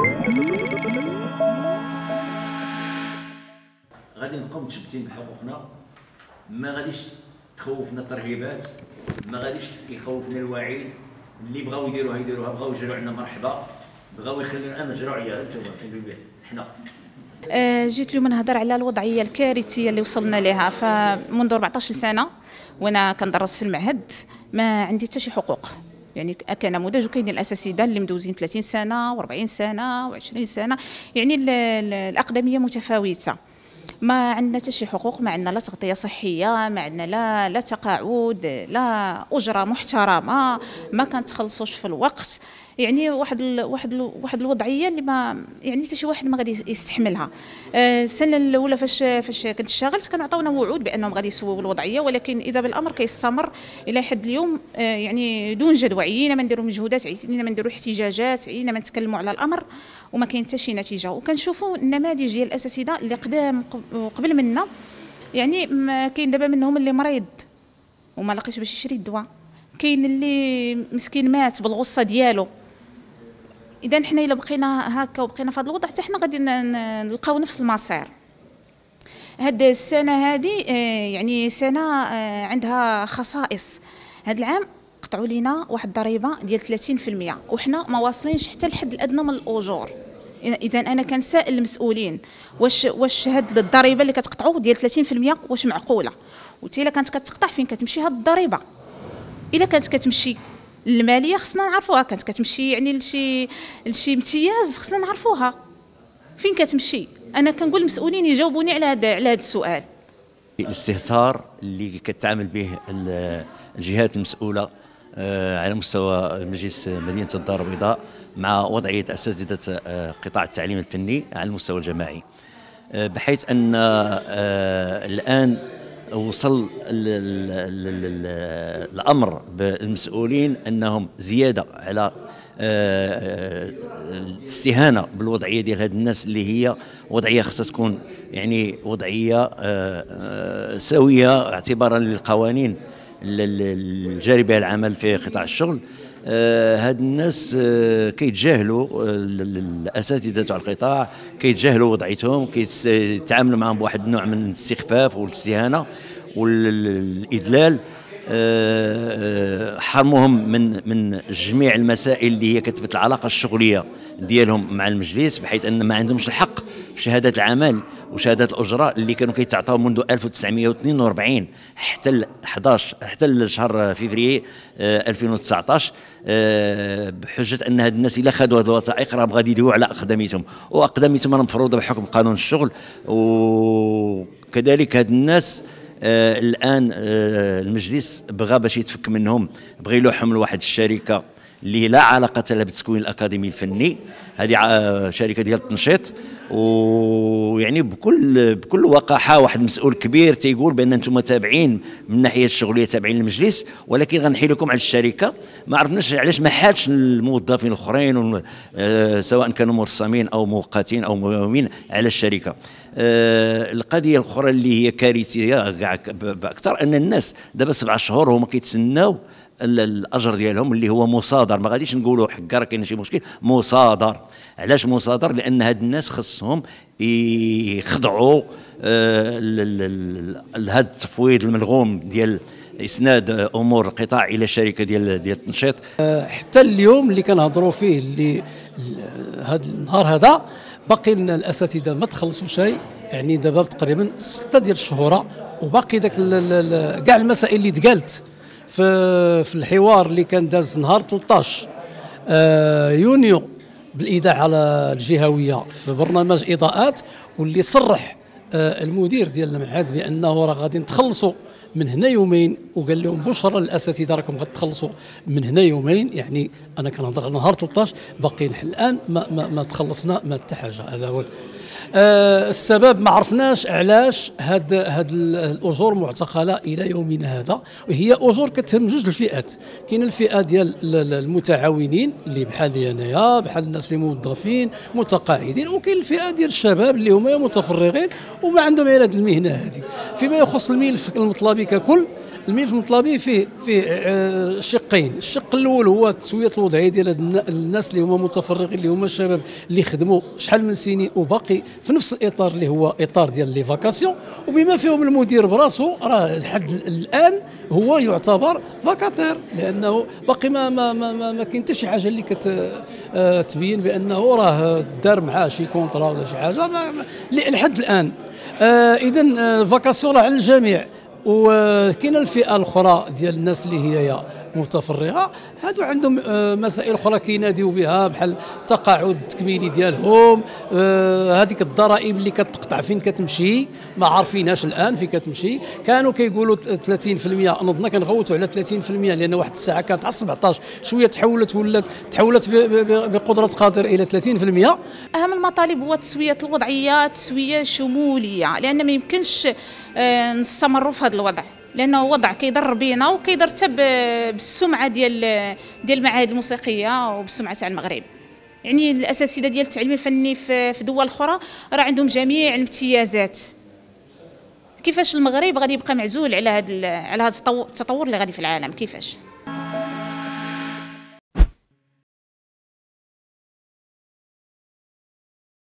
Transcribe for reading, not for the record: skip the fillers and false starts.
غادي نبقاو متشبتين بحقوقنا، ما غاديش تخوفنا الترهيبات، ما غاديش يخوفنا الوعي. اللي بغاو يديروها، بغاو يجروا عندنا مرحبا، بغاو يخليونا نجروا عيال حنا. جيت اليوم نهضر على الوضعيه الكارثيه اللي وصلنا لها. فمنذ 14 سنه وانا كندرس في المعهد ما عندي حتى شي حقوق، يعني كنموذج. وكاينين الاساتذه اللي مدوزين 30 سنه و40 سنه و20 سنه، يعني الاقدميه متفاوته. ما عندنا حتى شي حقوق، ما عندنا لا تغطيه صحيه، ما عندنا لا تقاعد، لا اجره محترمه، ما كنتخلصوش في الوقت. يعني واحد الوضعيه اللي ما يعني حتى شي واحد ما غادي يستحملها. السنه الاولى فاش كنت اشتغلت كانوا عطاونا وعود بانهم غادي يسووا الوضعيه، ولكن اذا بالامر كيستمر الى حد اليوم يعني دون جدوى. عيينا ما نديروا مجهودات، عيينا ما نديروا احتجاجات، عيينا ما نتكلموا على الامر وما كاين حتى شي نتيجه. وكنشوفوا النماذج ديال الاساتذه اللي قدام قبل منا، يعني كاين دابا منهم اللي مريض وما لقيش باش يشري الدواء، كاين اللي مسكين مات بالغصه ديالو. اذا حنا الا بقينا هكا وبقينا في هذا الوضع حتى حنا غادي نلقاو نفس المصير. هاد السنه هذه يعني سنه عندها خصائص. هاد العام قطعوا لينا واحد الضريبه ديال 30%، وحنا ما واصلينش حتى الحد الادنى من الاجور. اذا انا كنسائل المسؤولين واش هاد الضريبه اللي كتقطعوا ديال 30% واش معقوله؟ وتي الا كانت كتقطع فين كتمشي هاد الضريبه؟ الا كانت كتمشي الماليه خصنا نعرفوها، كانت كتمشي يعني لشي امتياز خصنا نعرفوها فين كتمشي. انا كنقول المسؤولين يجاوبوني على هذا السؤال. الاستهتار اللي كتعامل به الجهات المسؤوله على مستوى مجلس مدينه الدار البيضاء مع وضعيه اساتذه قطاع التعليم الفني على المستوى الجماعي، بحيث ان الان وصل الامر بالمسؤولين انهم زياده على الاستهانه بالوضعيه ديال هاد الناس، اللي هي وضعيه خاصها تكون يعني وضعيه سويه اعتبارا للقوانين الجاري بها العمل في قطاع الشغل. هاد الناس كيتجاهلوا الاساتذه تاع القطاع، كيتجاهلوا وضعيتهم، كيتعاملوا معهم بواحد النوع من الاستخفاف والاستهانه والادلال. حرموهم من جميع المسائل اللي هي كتبت العلاقه الشغليه ديالهم مع المجلس، بحيث ان ما عندهمش الحق في شهادات العمل وشهادات الاجراء اللي كانوا كيتعطاو منذ 1942 حتى لشهر فبراير 2019، بحجه ان هاد الناس الا خذوا هذه الوثائق راهم غادي يدويو على اقدميتهم، واقدميتهم مفروضه بحكم قانون الشغل. وكذلك هاد الناس الان المجلس بغى باش يتفك منهم، بغى يلوحهم لواحد الشركه اللي لا علاقه لها بالتكوين الاكاديمي الفني. هذه شركه ديال التنشيط، ويعني بكل وقاحه واحد مسؤول كبير تيقول بان انتم تابعين من الناحيه الشغليه تابعين للمجلس، ولكن غنحي لكم على الشركه. ما عرفناش علاش ما حالش الموظفين الاخرين سواء كانوا مرسمين او مؤقتين او مداومين على الشركه. القضيه الاخرى اللي هي كارثيه باكثر ان الناس دابا 7 شهور هما كيتسناو الاجر ديالهم اللي هو مصادر. ما غاديش نقولوا حكا راه كاين شي مشكل، مصادر. علاش مصادر؟ لان هاد الناس خصهم يخضعوا لهذا التفويض الملغوم ديال اسناد امور القطاع الى الشركه ديال التنشيط. حتى اليوم اللي كنهضروا فيه اللي هذا النهار هذا باقي لنا الاساتذه ما تخلصوا شيء، يعني دابا تقريبا 6 ديال الشهور وباقي داك كاع المسائل اللي تقالت في الحوار اللي كان داز نهار 13 يونيو بالاذاعه الجهويه في برنامج اضاءات، واللي صرح المدير ديال المعهد بانه راه غادي نتخلصوا من هنا يومين، وقال لهم بشرى للاساتذه راكم غتخلصوا من هنا يومين. يعني انا كنهضر على نهار 13 باقيين الان ما تخلصنا ما حتى حاجه. هذا هو السبب. ما عرفناش علاش هاد الاجور معتقله الى يومنا هذا، وهي اجور كتهم جوج الفئات. كاين الفئه ديال المتعاونين اللي بحالي انايا، بحال الناس اللي موظفين متقاعدين، وكاين الفئه ديال الشباب اللي هما متفرغين وما عندهم غير هذه المهنه هذه. فيما يخص الملف المطلبي ككل، الملف المطلبي فيه شقين. الشق الاول هو تسويه الوضعيه ديال الناس اللي هما متفرغين، اللي هما الشباب اللي خدموا شحال من سنين وباقي في نفس الاطار اللي هو اطار ديال لي فاكاسيون، وبما فيهم المدير براسو راه لحد الان هو يعتبر فاكاتير، لانه باقي ما كاين حتى شي حاجه اللي كتبين بانه راه دار معاه شي كونطرا ولا شي حاجه لحد الان. اذا الفاكاسيون راه على الجميع. وكاين الفئه الاخرى ديال الناس اللي هي متفرغه، هادو عندهم مسائل اخرى كيناديو بها بحال التقاعد التكميلي ديالهم، هذيك الضرائب اللي كتقطع فين كتمشي ما عارفينهاش الان فين كتمشي. كانوا كيقولوا 30%، نظن كنغوتوا على 30%، لان واحد الساعه كانت على 17 شويه تحولت بقدره قادر الى 30%. اهم المطالب هو تسويه الوضعيه، تسويه شموليه، لان ما يمكنش نستمروا في هذا الوضع، لانه وضع كيضر بينا وكيضر حتى بالسمعه ديال المعاهد الموسيقيه وبالسمعه تاع المغرب. يعني الاساتذه ديال التعليم الفني في دول اخرى راه عندهم جميع الامتيازات. كيفاش المغرب غادي يبقى معزول على هذا التطور اللي غادي في العالم؟ كيفاش؟